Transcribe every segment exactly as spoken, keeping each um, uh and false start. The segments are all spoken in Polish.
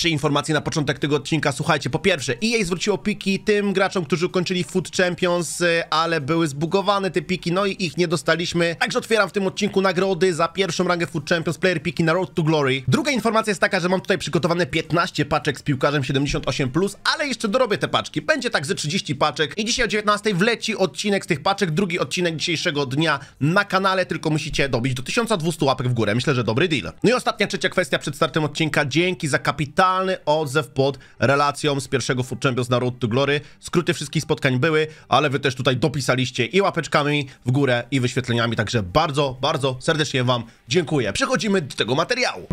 trzy informacje na początek tego odcinka. Słuchajcie, po pierwsze, E A zwróciło piki tym graczom, którzy ukończyli Food Champions, ale były zbugowane te piki, no i ich nie dostaliśmy. Także otwieram w tym odcinku nagrody za pierwszą rangę Food Champions, player piki na Road to Glory. Druga informacja jest taka, że mam tutaj przygotowane piętnaście paczek z piłkarzem siedemdziesiąt osiem plus, ale jeszcze dorobię te paczki. Będzie tak ze trzydzieści paczek i dzisiaj o dziewiętnastej wleci odcinek z tych paczek, drugi odcinek dzisiejszego dnia na kanale, tylko musicie dobić do tysiąca dwustu łapek w górę. Myślę, że dobry deal. No i ostatnia, trzecia kwestia przed startem odcinka. Dzięki za kapitalny odzew pod relacją z pierwszego Food Champions na Road to Glory. Skróty wszystkich spotkań były, ale wy też tutaj dopisaliście i łapeczkami w górę i wyświetleniami, także bardzo, bardzo serdecznie wam dziękuję. Przechodzimy do tego materiału.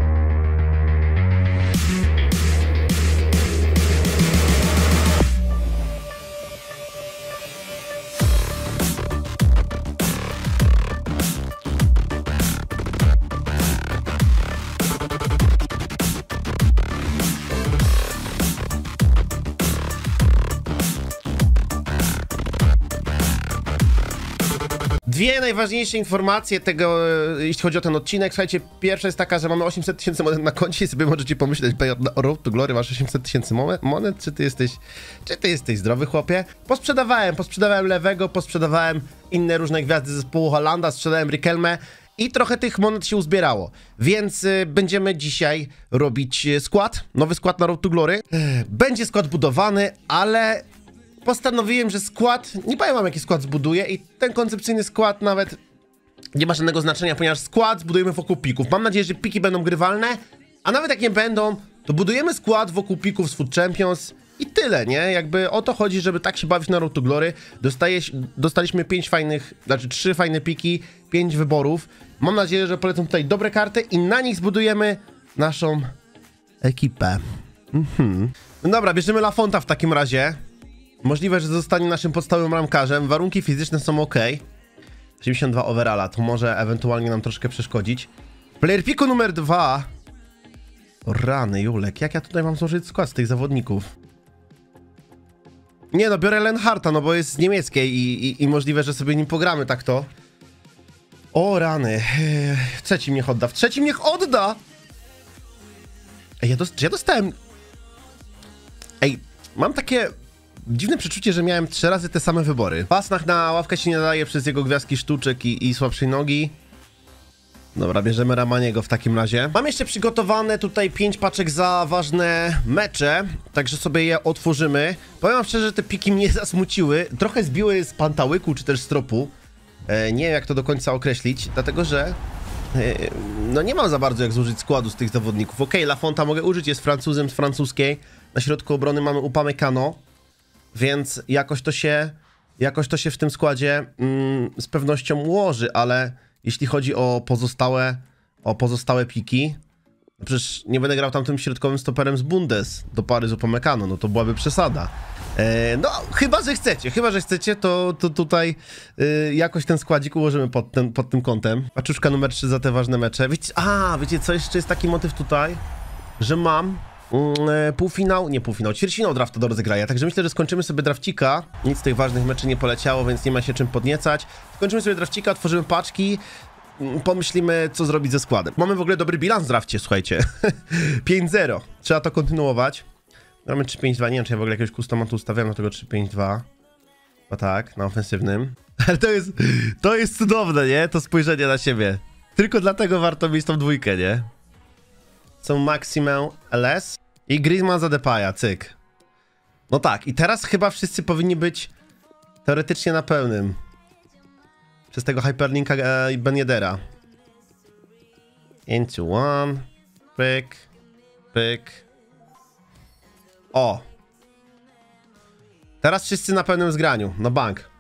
Dwie najważniejsze informacje tego, jeśli chodzi o ten odcinek. Słuchajcie, pierwsza jest taka, że mamy osiemset tysięcy monet na koncie i sobie możecie pomyśleć, o Road to Glory masz osiemset tysięcy monet, czy ty jesteś, czy ty jesteś zdrowy, chłopie? Posprzedawałem, posprzedawałem Lewego, posprzedawałem inne różne gwiazdy zespołu Hollanda, sprzedałem Riquelme i trochę tych monet się uzbierało, więc y, będziemy dzisiaj robić skład, nowy skład na Road to Glory. Będzie skład budowany, ale postanowiłem, że skład, nie powiem wam jaki skład zbuduję i ten koncepcyjny skład nawet nie ma żadnego znaczenia, ponieważ skład zbudujemy wokół pików. Mam nadzieję, że piki będą grywalne, a nawet jak nie będą, to budujemy skład wokół pików z Food Champions i tyle, nie? Jakby o to chodzi, żeby tak się bawić na Road to Glory. Dostaje, dostaliśmy pięć fajnych, znaczy trzy fajne piki, pięć wyborów. Mam nadzieję, że polecą tutaj dobre karty i na nich zbudujemy naszą ekipę. Mhm. No dobra, bierzemy Lafonta w takim razie. Możliwe, że zostanie naszym podstawowym ramkarzem. Warunki fizyczne są ok. osiemdziesiąt dwa overalla, to może ewentualnie nam troszkę przeszkodzić. Player piku numer dwa. O rany, Julek, jak ja tutaj mam złożyć skład z tych zawodników? Nie no, biorę Lenharta, no bo jest z niemieckiej i, i, i możliwe, że sobie nim pogramy tak to. O rany. W trzecim niech odda, w trzecim niech odda! Ej, ja, dos ja dostałem... Ej, mam takie... dziwne przeczucie, że miałem trzy razy te same wybory. Pasnach na ławkę się nie nadaje przez jego gwiazdki sztuczek i, i słabszej nogi. Dobra, bierzemy Ramaniego w takim razie. Mam jeszcze przygotowane tutaj pięć paczek za ważne mecze, także sobie je otworzymy. Powiem wam szczerze, że te piki mnie zasmuciły. Trochę zbiły z pantałyku czy też z tropu. E, nie wiem jak to do końca określić, dlatego że e, no nie mam za bardzo jak złożyć składu z tych zawodników. Okej, okay, Lafonta mogę użyć, jest Francuzem z francuskiej. Na środku obrony mamy Upamecano. Więc jakoś to się, jakoś to się w tym składzie mm, z pewnością ułoży, ale jeśli chodzi o pozostałe, o pozostałe piki, no przecież nie będę grał tam tym środkowym stoperem z Bundes do pary z Upamecano, no to byłaby przesada. E, no, chyba, że chcecie, chyba, że chcecie, to, to tutaj y, jakoś ten składzik ułożymy pod, ten, pod tym kątem. Paczuszka numer trzy za te ważne mecze. Wiecie, a, wiecie co, jeszcze jest taki motyw tutaj, że mam Mm, półfinał, nie półfinał, ćwierćfinał drafta do rozegrania, także myślę, że skończymy sobie drafcika. Nic z tych ważnych meczy nie poleciało, więc nie ma się czym podniecać. Skończymy sobie drafcika, otworzymy paczki, pomyślimy, co zrobić ze składem. Mamy w ogóle dobry bilans w drafcie, słuchajcie. pięć zero. Trzeba to kontynuować. Mamy trzy pięć dwa, nie wiem, czy ja w ogóle jakiegoś customatu ustawiam na tego trzy pięć dwa. No tak, na ofensywnym. Ale to jest, to jest cudowne, nie? To spojrzenie na siebie. Tylko dlatego warto mieć tą dwójkę, nie? Są Maximę L S i Griezmann za Depaya, cyk. No tak, i teraz chyba wszyscy powinni być teoretycznie na pełnym. Przez tego hyperlinka e, Ben Yedera. Into one. Pyk. Pyk. O. Teraz wszyscy na pełnym zgraniu, na bank.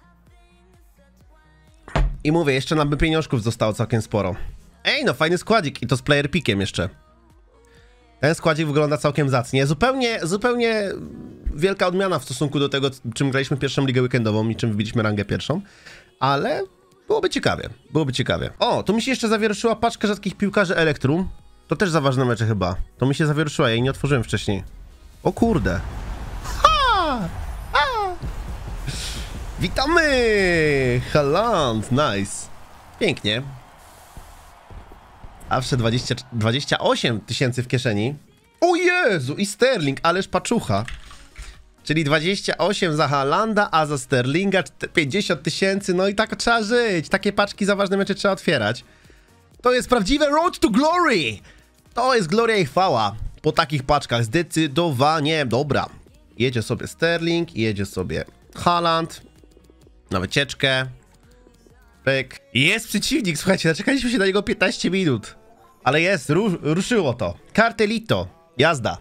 I mówię, jeszcze nam by pieniążków zostało całkiem sporo. Ej, no fajny składzik i to z player pickiem jeszcze. Ten składzik wygląda całkiem zacnie. Zupełnie, zupełnie wielka odmiana w stosunku do tego, czym graliśmy pierwszą ligę weekendową i czym wbiliśmy rangę pierwszą. Ale byłoby ciekawie, byłoby ciekawie. O, tu mi się jeszcze zawierszyła paczka rzadkich piłkarzy Elektrum. To też za ważne mecze chyba. To mi się zawierszyła, ja jej nie otworzyłem wcześniej. O kurde. Ha! Ha! Witamy! Haaland, nice. Pięknie. A jeszcze dwadzieścia, dwadzieścia osiem tysięcy w kieszeni. O Jezu, i Sterling, ależ paczucha. Czyli dwadzieścia osiem za Haalanda, a za Sterlinga pięćdziesiąt tysięcy. No i tak trzeba żyć. Takie paczki za ważne mecze trzeba otwierać. To jest prawdziwe Road to Glory. To jest gloria i chwała. Po takich paczkach zdecydowanie. Dobra. Jedzie sobie Sterling, jedzie sobie Haaland. Na wycieczkę. Pyk. Jest przeciwnik, słuchajcie, zaczekaliśmy się na niego piętnaście minut. Ale jest, ru ruszyło to. Cartelito. Jazda.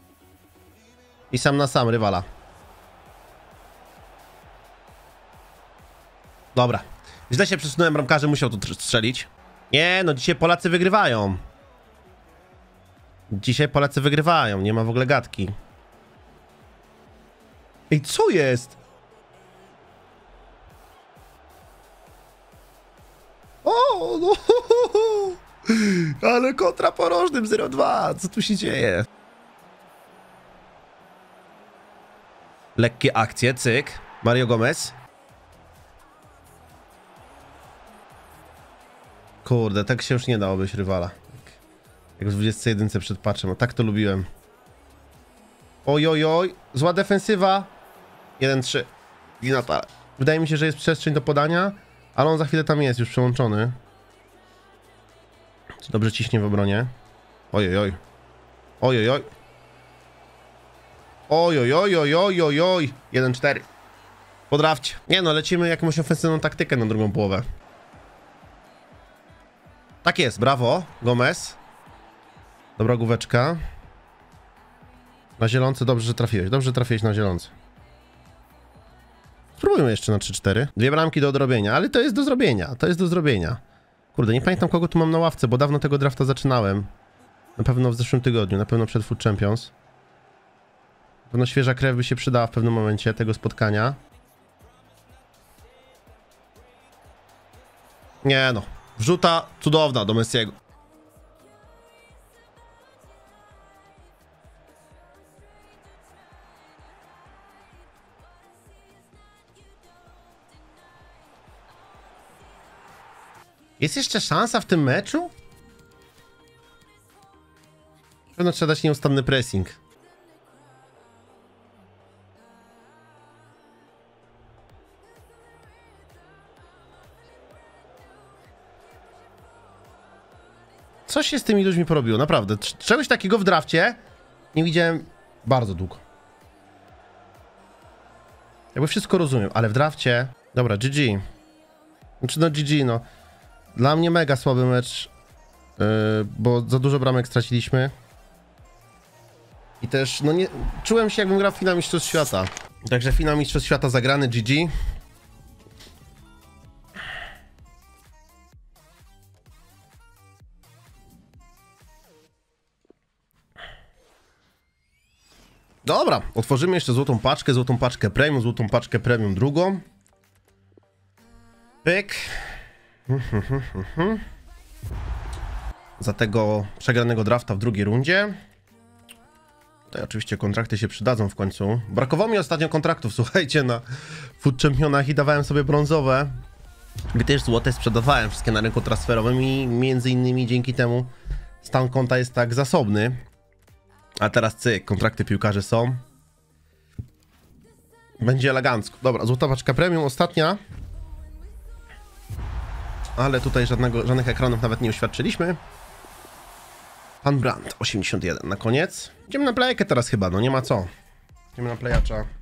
I sam na sam rywala. Dobra. Źle się przesunąłem, bramkarze musiał tu strzelić. Nie, no dzisiaj Polacy wygrywają. Dzisiaj Polacy wygrywają, nie ma w ogóle gadki. Ej, co jest? O, no. Ale kontra porożnym zero dwa. Co tu się dzieje? Lekkie akcje, cyk. Mario Gomez. Kurde, tak się już nie dało być rywala. Jak w dwudziestce jedynce przed patchem. No tak to lubiłem. Oj, oj, oj. Zła defensywa. jeden trzy. Di Natale. Wydaje mi się, że jest przestrzeń do podania, ale on za chwilę tam jest, już przełączony. Dobrze ciśnie w obronie. Oj, oj, oj. Oj, oj, oj. Oj, oj, oj, oj, oj, oj, oj. jeden cztery. Po drafcie. Nie no, lecimy jakąś ofensywną taktykę na drugą połowę. Tak jest, brawo. Gomez. Dobra główeczka. Na zielący dobrze, że trafiłeś. Dobrze, że trafiłeś na zielący. Spróbujmy jeszcze na trzy cztery. Dwie bramki do odrobienia, ale to jest do zrobienia. To jest do zrobienia. Kurde, nie pamiętam kogo tu mam na ławce, bo dawno tego drafta zaczynałem. Na pewno w zeszłym tygodniu, na pewno przed Food Champions. Na pewno świeża krew by się przydała w pewnym momencie tego spotkania. Nie no. Wrzuta cudowna do Messiego. Jest jeszcze szansa w tym meczu? Pewno trzeba dać nieustanny pressing. Coś się z tymi ludźmi porobiło, naprawdę. Czegoś takiego w drafcie nie widziałem bardzo długo. Jakby wszystko rozumiem, ale w drafcie... Dobra, G G. Znaczy no G G, no. Dla mnie mega słaby mecz, yy, bo za dużo bramek straciliśmy. I też, no nie... Czułem się, jakbym grał w finał Mistrzostw Świata. Także finał Mistrzostw Świata zagrany, G G. Dobra, otworzymy jeszcze złotą paczkę, złotą paczkę premium, złotą paczkę premium drugą. Pyk. Za tego przegranego drafta w drugiej rundzie. Tutaj oczywiście kontrakty się przydadzą w końcu. Brakowało mi ostatnio kontraktów, słuchajcie, na Food Championach i dawałem sobie brązowe. I też złote sprzedawałem wszystkie na rynku transferowym i między innymi dzięki temu stan konta jest tak zasobny. A teraz cyk, kontrakty piłkarzy są. Będzie elegancko. Dobra, złota paczka premium, ostatnia. Ale tutaj żadnego, żadnych ekranów nawet nie uświadczyliśmy. Pan Brandt, osiemdziesiąt jeden na koniec. Idziemy na playkę teraz chyba, no nie ma co. Idziemy na playacza.